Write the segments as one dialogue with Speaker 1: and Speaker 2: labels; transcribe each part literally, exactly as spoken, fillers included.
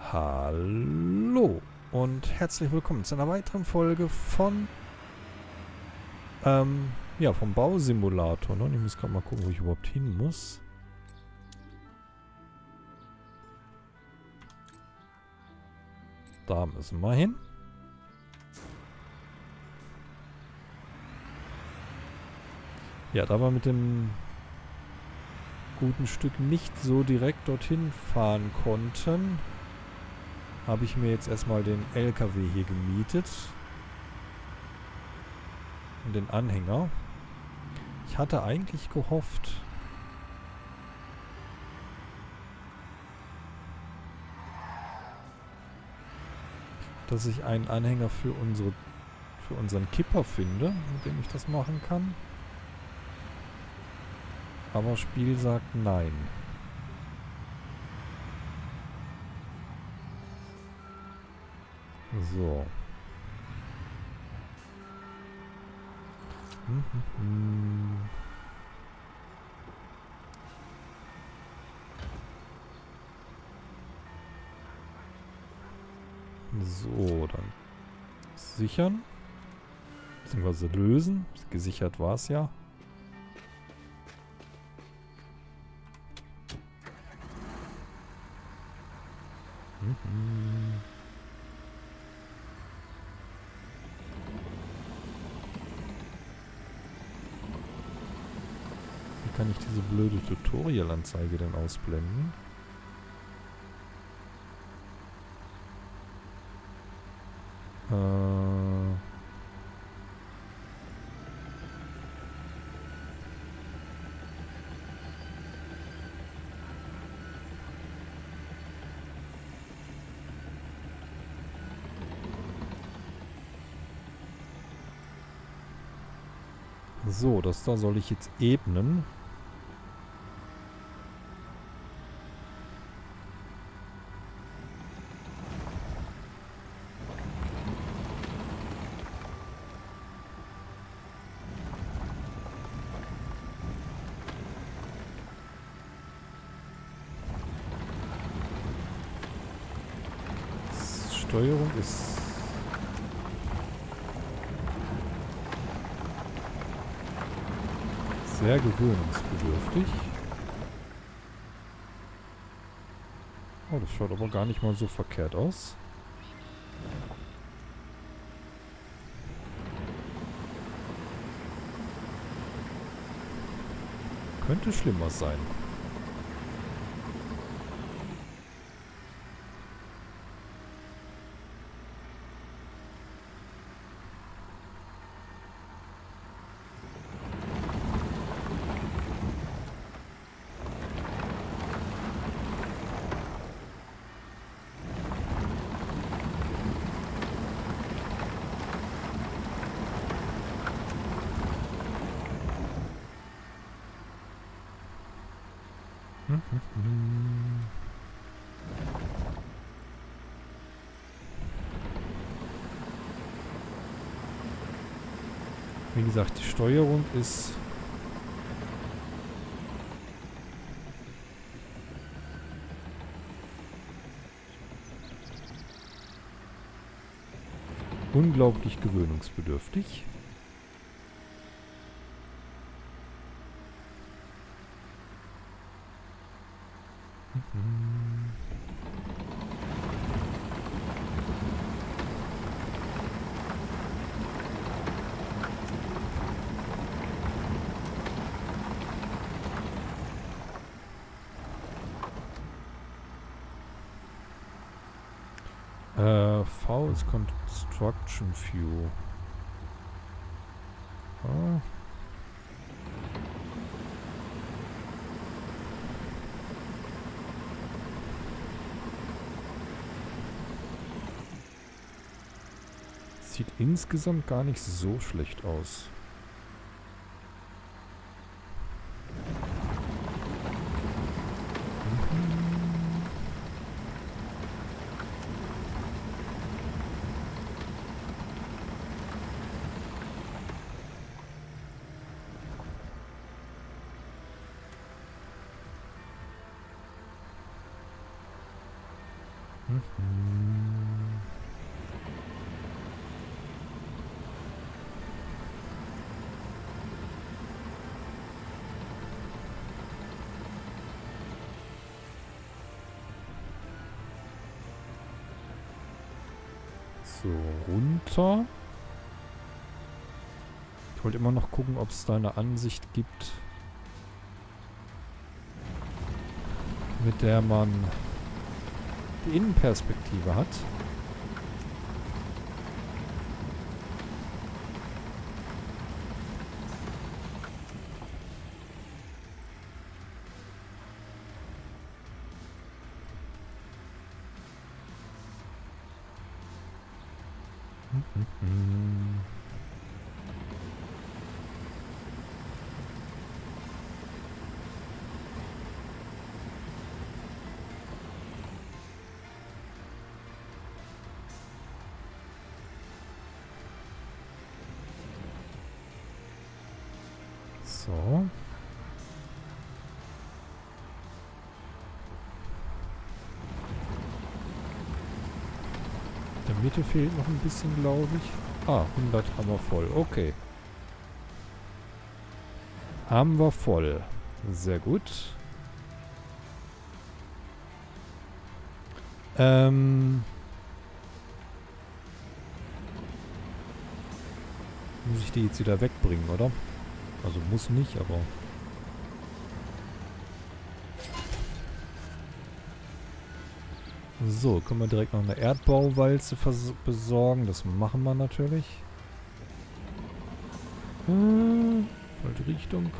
Speaker 1: Hallo und herzlich willkommen zu einer weiteren Folge von ähm, ja, vom Bausimulator. Ne? Ich muss gerade mal gucken, wo ich überhaupt hin muss. Da müssen wir hin. Ja, da wir mit dem guten Stück nicht so direkt dorthin fahren konnten, habe ich mir jetzt erstmal den L K W hier gemietet. Und den Anhänger. Ich hatte eigentlich gehofft, dass ich einen Anhänger für unsere für unseren Kipper finde, mit dem ich das machen kann. Aber das Spiel sagt nein. So. Hm, hm, hm. So, dann sichern. Beziehungsweise lösen. Gesichert war es ja. Hm, hm. Wie kann ich diese blöde Tutorial-Anzeige denn ausblenden? Äh... So, das da soll ich jetzt ebnen. Steuerung ist sehr gewöhnungsbedürftig. Oh, das schaut aber gar nicht mal so verkehrt aus. Könnte schlimmer sein. Hm, hm, hm. Wie gesagt, die Steuerung ist unglaublich gewöhnungsbedürftig. Mhm. Äh, V ist Construction View. Ah. Sieht insgesamt gar nicht so schlecht aus. Mhm. So, runter. Ich wollte immer noch gucken, ob es da eine Ansicht gibt, mit der man die Innenperspektive hat. Mhm. So. In der Mitte fehlt noch ein bisschen, glaube ich. Ah, hundert haben wir voll. Okay. Haben wir voll. Sehr gut. Ähm... Muss ich die jetzt wieder wegbringen, oder? Also muss nicht, aber... So, können wir direkt noch eine Erdbauwalze besorgen. Das machen wir natürlich. Hm, falsche Richtung.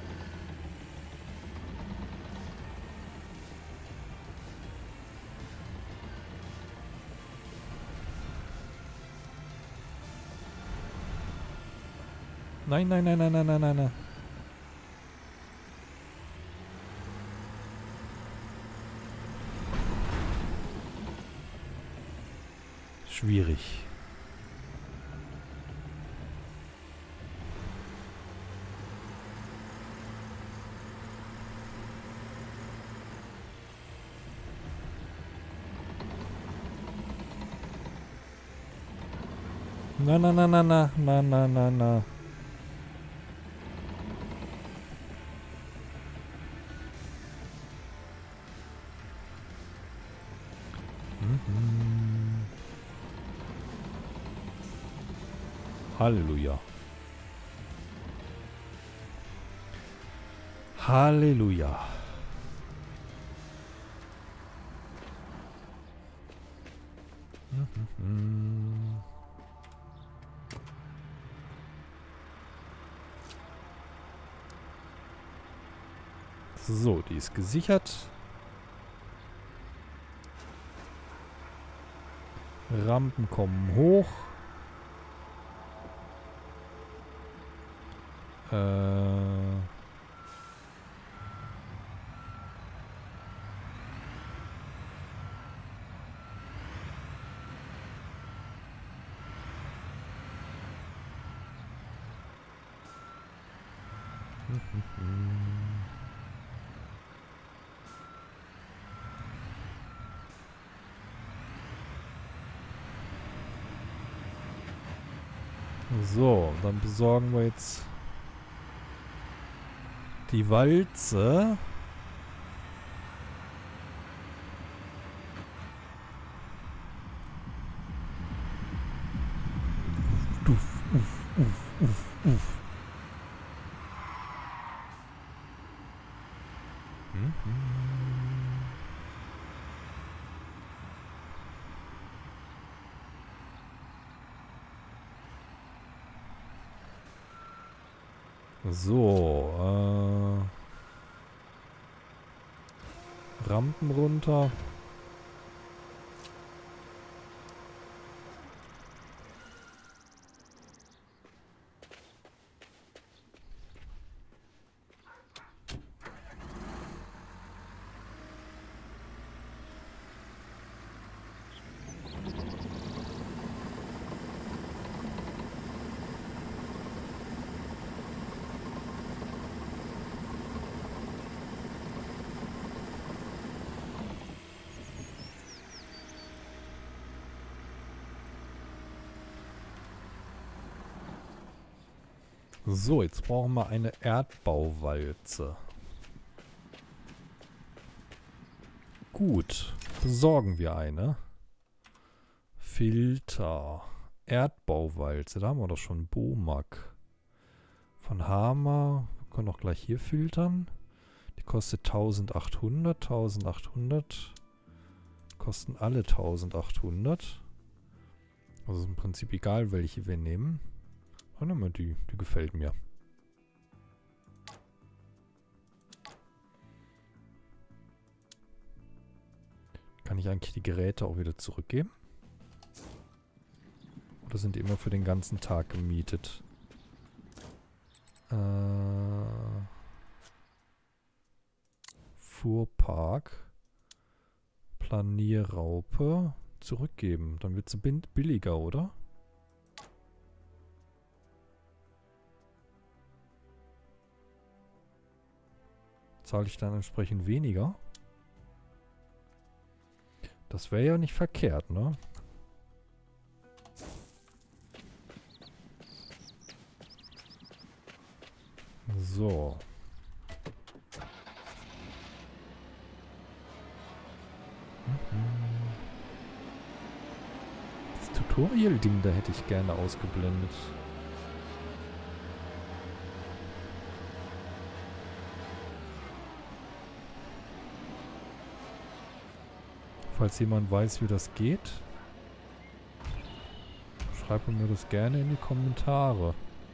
Speaker 1: Nein, nein, nein, nein, nein, nein, nein, nein. Schwierig. Na, na, na, na, na, na, na, na, na. Mhm. Halleluja. Halleluja. Mhm. So, die ist gesichert. Rampen kommen hoch. Äh... So, dann besorgen wir jetzt die Walze. Uff, uff, uff, uff, uff. Mhm. So, äh, Rampen runter. So, jetzt brauchen wir eine Erdbauwalze. Gut, besorgen wir eine. Filter. Erdbauwalze, da haben wir doch schon Bomak. Von Hammer, wir können auch gleich hier filtern. Die kostet eintausendachthundert, eintausendachthundert. Kosten alle eintausendachthundert. Also ist im Prinzip egal, welche wir nehmen. Oh, nehmen wir die, die gefällt mir. Kann ich eigentlich die Geräte auch wieder zurückgeben? Oder sind die immer für den ganzen Tag gemietet? Äh, Fuhrpark. Planierraupe. Zurückgeben. Dann wird sie billiger, oder? Zahle ich dann entsprechend weniger? Das wäre ja nicht verkehrt, ne? So. Das Tutorial-Ding, da hätte ich gerne ausgeblendet. Falls jemand weiß, wie das geht, schreibt mir das gerne in die Kommentare.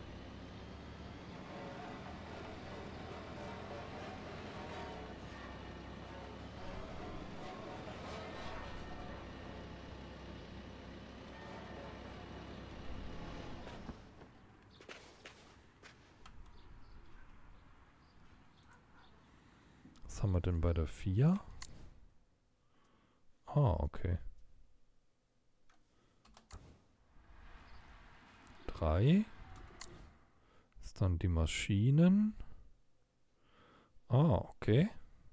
Speaker 1: Was haben wir denn bei der vier? Ah, okay. drei. Ist dann die Maschinen. Ah, okay.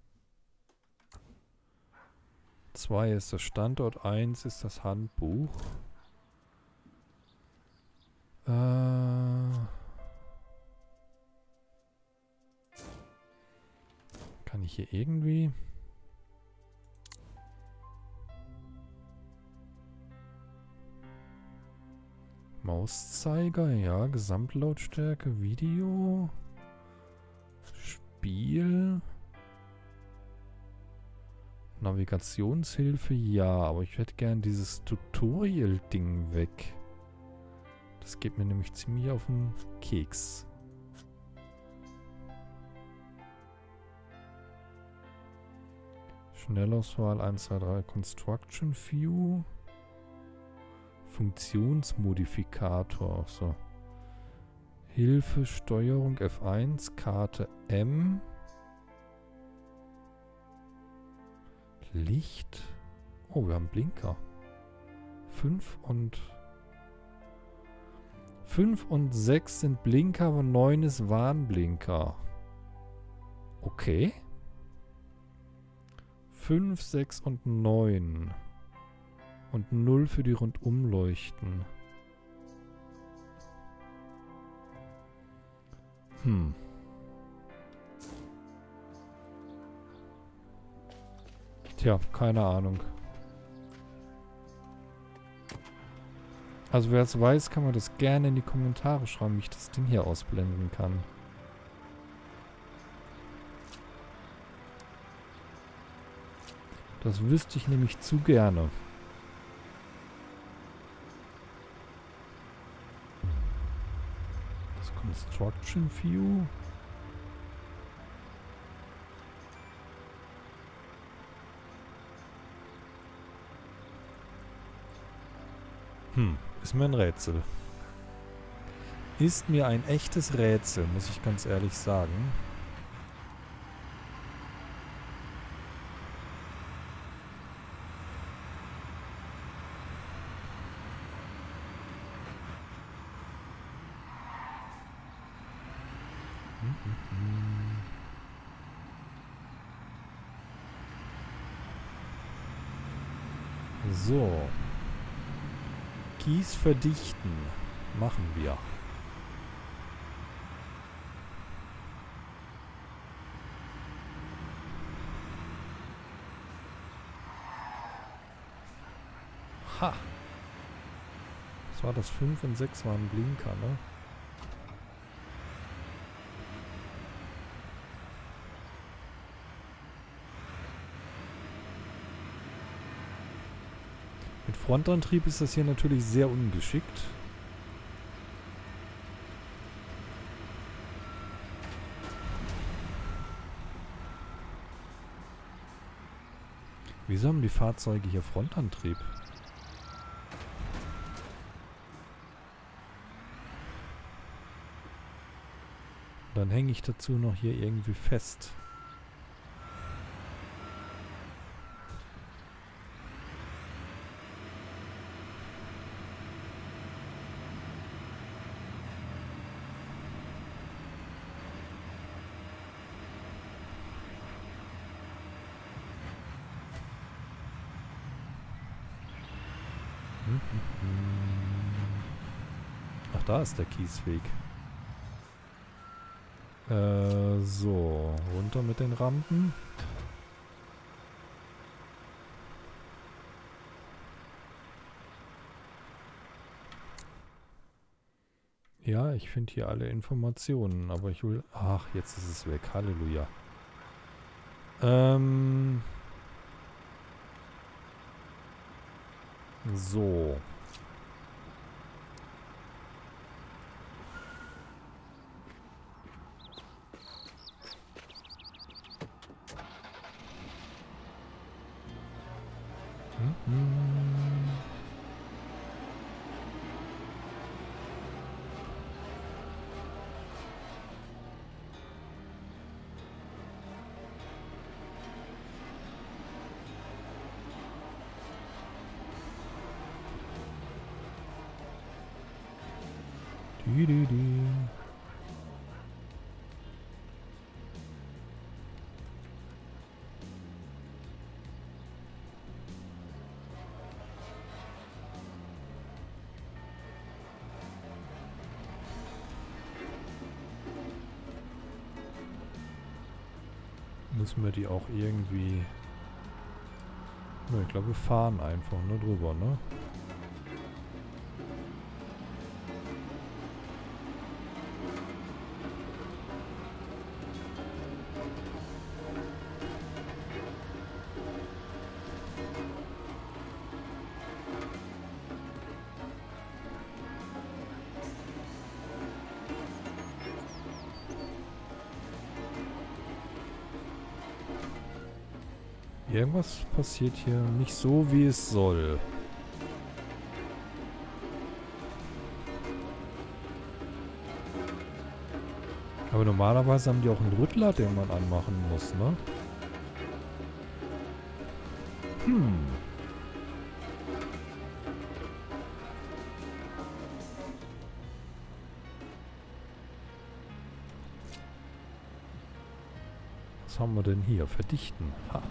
Speaker 1: zwei ist der Standort, eins ist das Handbuch. Äh... Kann ich hier irgendwie... Mauszeiger, ja, Gesamtlautstärke, Video, Spiel, Navigationshilfe, ja, aber ich hätte gern dieses Tutorial-Ding weg. Das geht mir nämlich ziemlich auf den Keks. Schnellauswahl eins, zwei, drei, Construction View. Funktionsmodifikator. So. Hilfe, Steuerung F eins, Karte M. Licht. Oh, wir haben Blinker. fünf und... fünf und sechs sind Blinker, aber neun ist Warnblinker. Okay. fünf, sechs und neun. Und null für die Rundumleuchten. Hm. Tja, keine Ahnung. Also wer es weiß, kann man das gerne in die Kommentare schreiben, wie ich das Ding hier ausblenden kann. Das wüsste ich nämlich zu gerne. Construction View. Hm, ist mir ein Rätsel. Ist mir ein echtes Rätsel, muss ich ganz ehrlich sagen. So. Kies verdichten. Machen wir. Ha! Das war das fünf und sechs waren Blinker, ne? Mit Frontantrieb ist das hier natürlich sehr ungeschickt. Wieso haben die Fahrzeuge hier Frontantrieb? Dann hänge ich dazu noch hier irgendwie fest. Ach, da ist der Kiesweg. Äh, so. Runter mit den Rampen. Ja, ich finde hier alle Informationen, aber ich will... Ach, jetzt ist es weg. Halleluja. Ähm... So. Mhm. Die, die, die. Müssen wir die auch irgendwie... Ne, ich glaube, wir fahren einfach nur drüber, ne? Irgendwas passiert hier nicht so, wie es soll. Aber normalerweise haben die auch einen Rüttler, den man anmachen muss, ne? Hm. Was haben wir denn hier? Verdichten. Ha.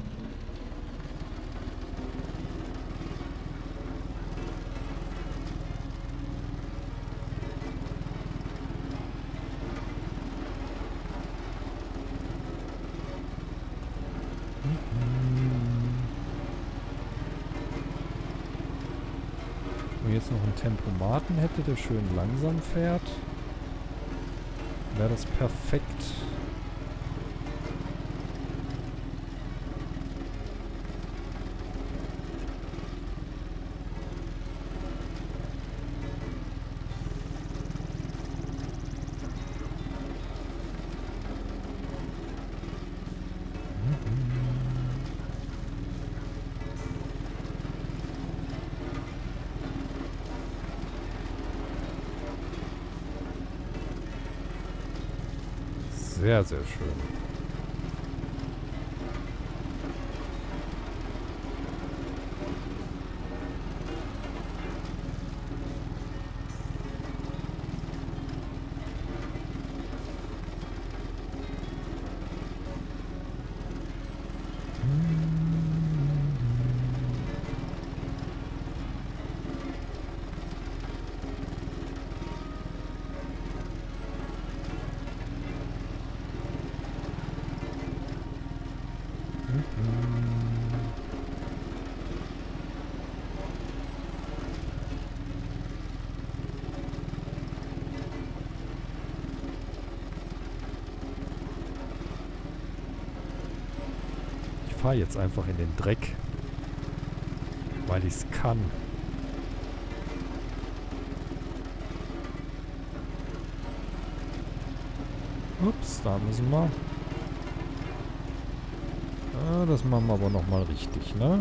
Speaker 1: Wenn jetzt noch einen Tempomaten hätte, der schön langsam fährt, wäre das perfekt. Sehr, sehr schön. fahre jetzt einfach in den Dreck. Weil ich es kann. Ups, da müssen wir. Ah, das machen wir aber nochmal richtig, ne?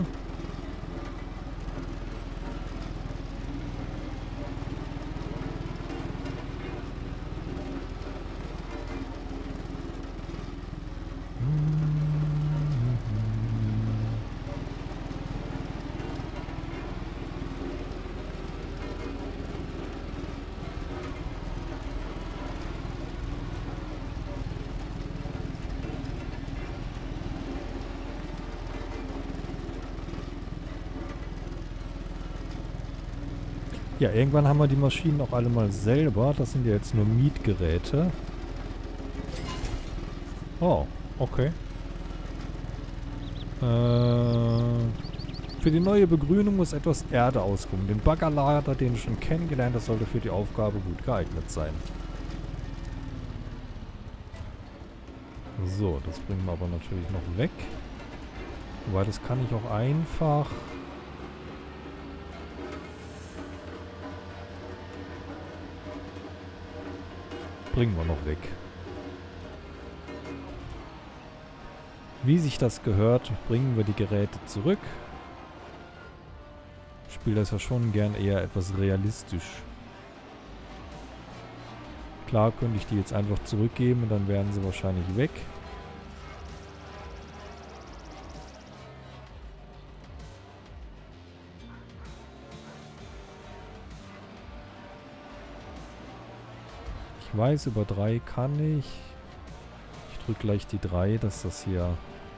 Speaker 1: Ja, irgendwann haben wir die Maschinen auch alle mal selber. Das sind ja jetzt nur Mietgeräte. Oh, okay. Äh, für die neue Begrünung muss etwas Erde auskommen. Den Baggerlader, den ich schon kennengelernt habe, sollte für die Aufgabe gut geeignet sein. So, das bringen wir aber natürlich noch weg. Wobei, das kann ich auch einfach... bringen wir noch weg. Wie sich das gehört, bringen wir die Geräte zurück. Ich spiele das ja schon gern eher etwas realistisch. Klar könnte ich die jetzt einfach zurückgeben und dann wären sie wahrscheinlich weg. Ich weiß, über drei kann ich. Ich drücke gleich die drei, dass das hier...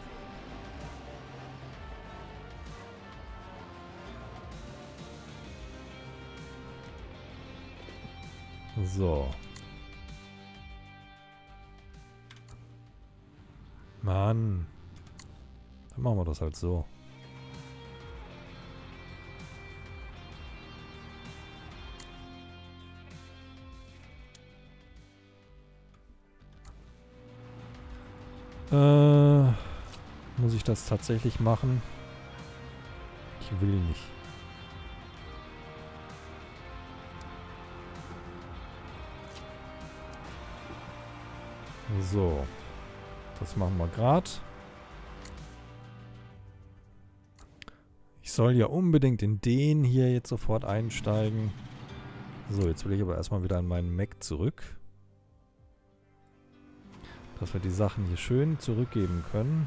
Speaker 1: So. Mann. Dann machen wir das halt so. Äh, muss ich das tatsächlich machen? Ich will nicht. So. Das machen wir gerade. Ich soll ja unbedingt in den hier jetzt sofort einsteigen. So, jetzt will ich aber erstmal wieder an meinen Mac zurück. Dass wir die Sachen hier schön zurückgeben können.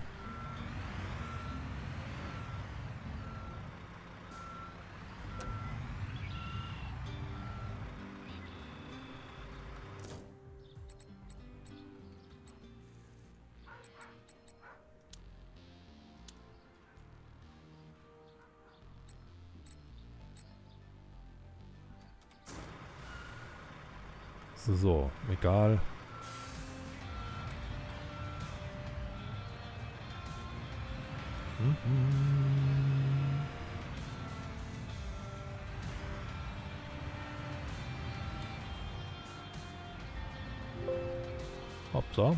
Speaker 1: So, egal. Mhm. Hoppsa.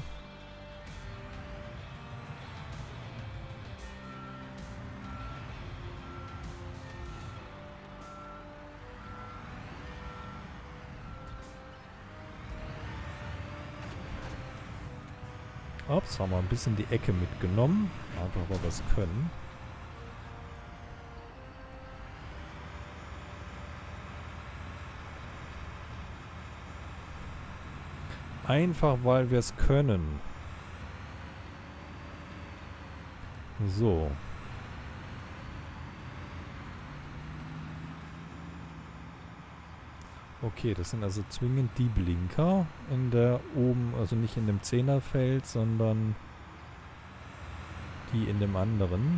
Speaker 1: Ups, haben wir ein bisschen die Ecke mitgenommen. Einfach weil wir es können. Einfach weil wir es können. So. Okay, das sind also zwingend die Blinker in der oben, also nicht in dem Zehnerfeld, sondern die in dem anderen.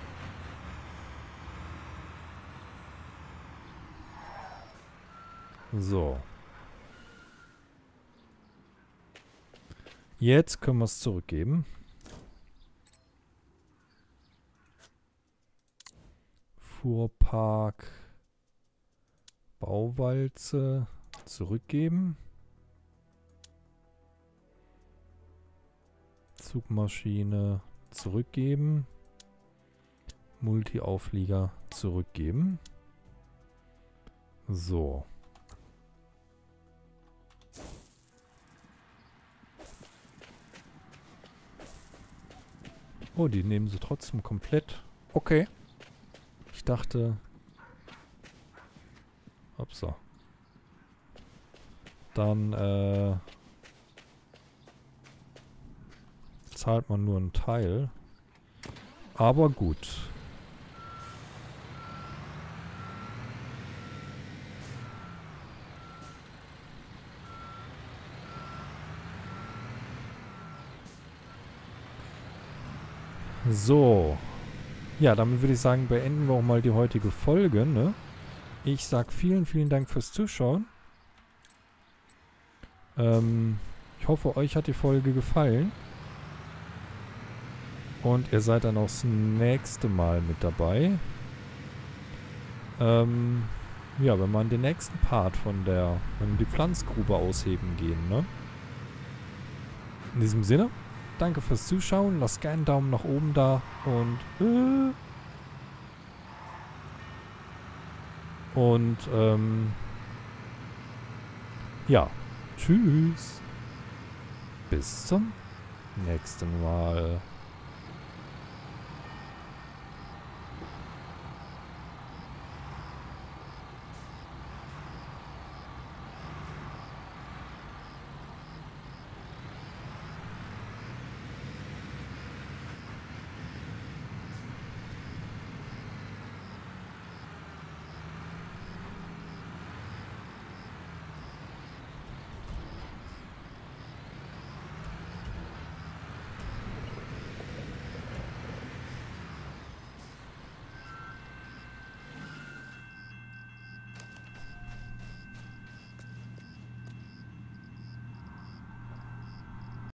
Speaker 1: So. Jetzt können wir es zurückgeben. Fuhrpark. Bauwalze zurückgeben. Zugmaschine zurückgeben. Multi-Auflieger zurückgeben. So. Oh, die nehmen sie trotzdem komplett. Okay. Ich dachte... Upsa. Dann, äh... zahlt man nur einen Teil. Aber gut. So. Ja, damit würde ich sagen, beenden wir auch mal die heutige Folge, ne? Ich sag vielen, vielen Dank fürs Zuschauen. Ähm, ich hoffe, euch hat die Folge gefallen. Und ihr seid dann auch das nächste Mal mit dabei. Ähm, ja, wenn wir in den nächsten Part von der, wenn wir die Pflanzgrube ausheben gehen, ne? In diesem Sinne, danke fürs Zuschauen. Lasst gerne einen Daumen nach oben da und äh, und ähm, ja, tschüss. Bis zum nächsten Mal.